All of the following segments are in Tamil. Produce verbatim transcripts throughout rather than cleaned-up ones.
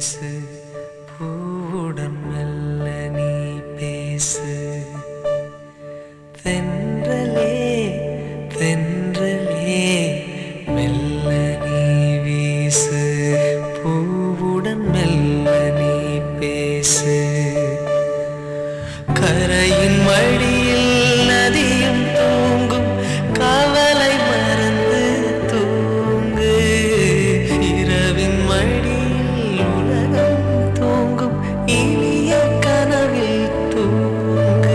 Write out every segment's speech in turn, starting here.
வீசு பூவுடன் மெல்ல நீ பேசு தென்றலே தென்றலே மெல்ல நீ வீசு பூவுடன் மெல்ல நீ பேசு கரையின் மடியில் நதியும் தூங்கும் கவலை மறந்து தூங்கு இரவின் மடியில் உலகம் தூங்கும் இனிய கனவில் தூங்கு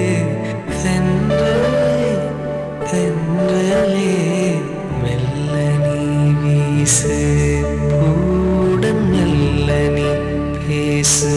தென்றலே தென்றலே மெல்ல நீ வீசு பூவுடன் மெல்ல நீ பேசு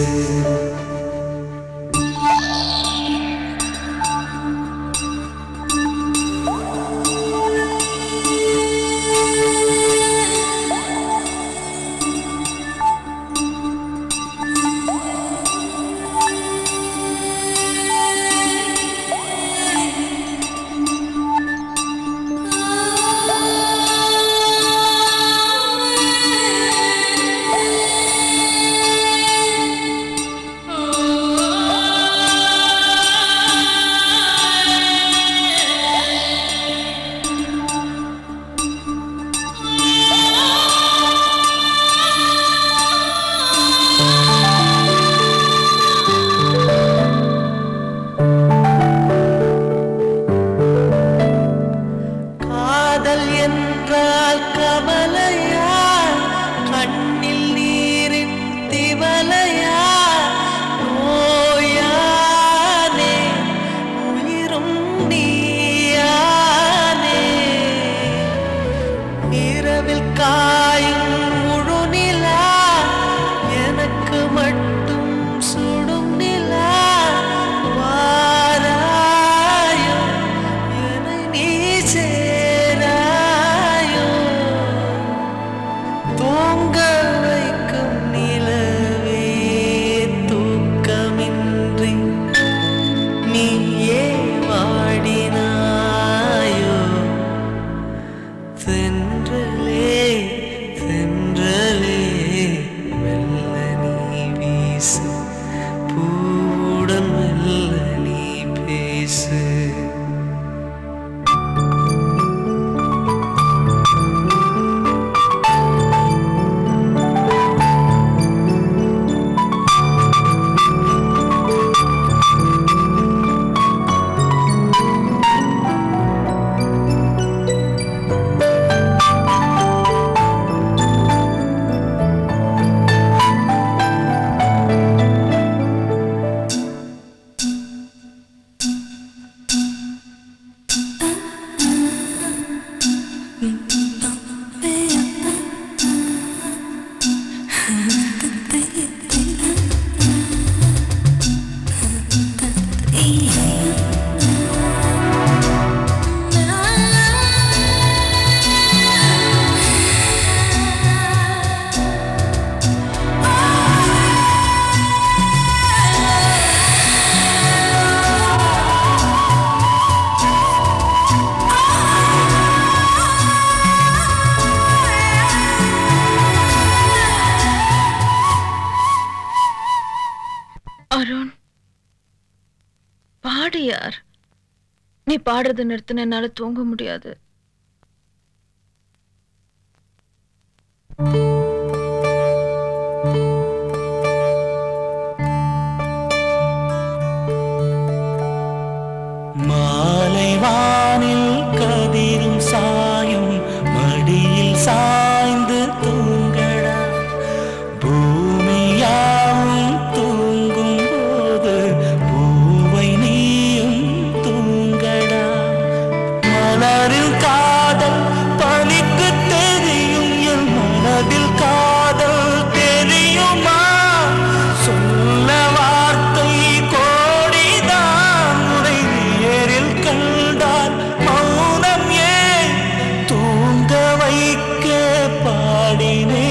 என்றால் கவலையா கண்ணில் நீரின் திவலையா நோயானே உயிரும் நீயானே இரவில் காயும் முழு நிலா எனக்கு மட்டும் சுடும் நிலா வாராயோ என்னை நீ சே தூங்க வைக்கும் நிலவே தூக்கமின்றி நீயே வாடினாயோ தென்றலே தென்றலே மெல்ல நீ வீசு பூவுடன் மெல்ல நீ பேசு அருண் பாடு யார் நீ பாடுறது நிறுத்தின என்னால தூங்க முடியாது மாலை வானில் கதிரும் சாயும் மடியில் சாய்ந்து தூங்கடா பூமியாவும் தூங்கும் போது பூவை நீயும் தூங்கடா மலரில் காதல் பனிக்கு தெரியும் என் மனதில் காதல் தெரியுமா சொல்ல வார்த்தை கோடிதான் உனை நேரில் கண்டால் மௌனம் ஏன் தூங்க வைக்க பாடினே